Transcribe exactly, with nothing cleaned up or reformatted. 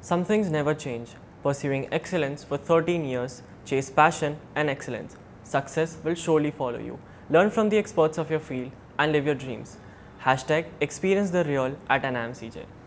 Some things never change. Pursuing excellence for thirteen years, chase passion and excellence. Success will surely follow you. Learn from the experts of your field and live your dreams. Hashtag experience the real at N I M C J.